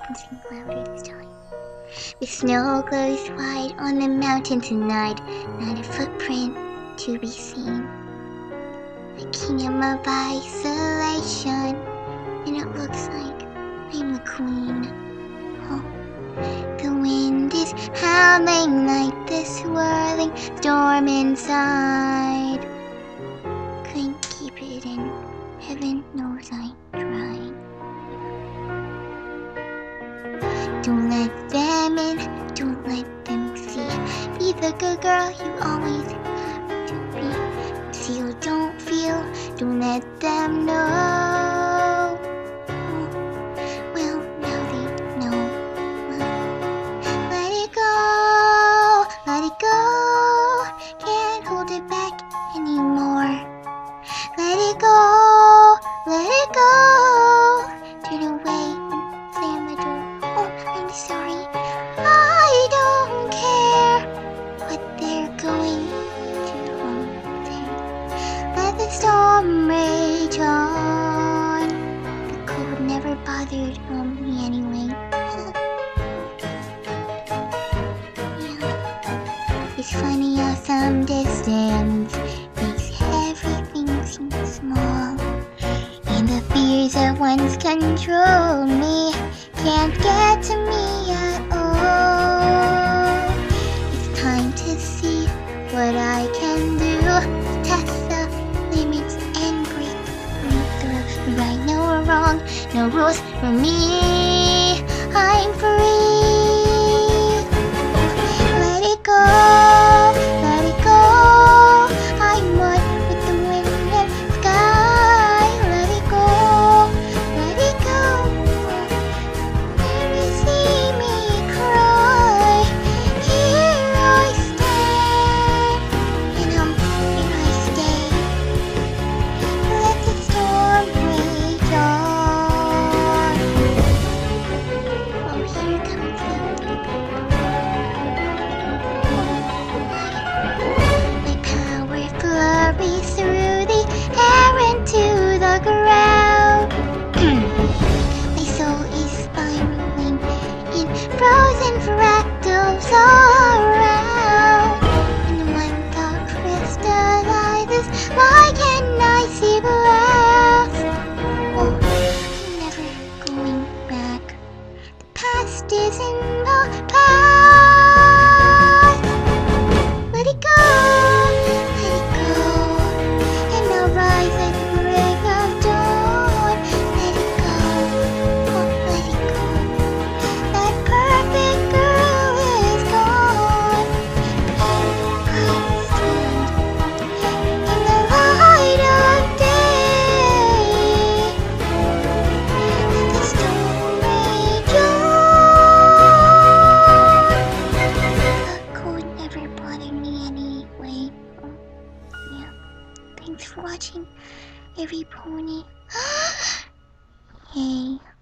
can sing louder this time. The snow glows wide on the mountain tonight, not a footprint to be seen. A kingdom of isolation, and it looks like I'm the queen. Oh, the wind is howling like the swirling storm inside. Couldn't keep it in, heaven knows I tried. Don't let them in, don't let them see. Be the good girl you always have to be. See or don't feel, don't let them know. Well, now they know. Let it go, let it go. Can't hold it back anymore. Let it go, let it go. Turn away and slam the door. Oh, I'm sorry. I don't care what they're going to say. Let the storm rage on. The cold never bothered me anyway. Yeah. It's funny how some distance makes everything seem small. And the fears that once controlled me can't get to me at all. It's time to see what I can do. Test the limits and break through. Right, no or wrong, no rules for me. I'm free. Let it go, let it go. I'm one with the wind and sky. Let it go, let it go. Never see me cry. Here I stand, and here I stay. Let the storm rage on. Oh, here comes my power flurries through the air into the ground. My soul is spiraling in frozen fractals all around. And one thought crystallizes like an icy blast. Oh, I'm never going back. The past is in the past. Let it go, let it go. And I'll rise at the break of dawn. Let it go, oh, let it go. That perfect girl is gone. I stand in the light of day. Let the storm rage on. The cold never bothered me anyway. Yeah. Thanks for watching, every pony. Yay.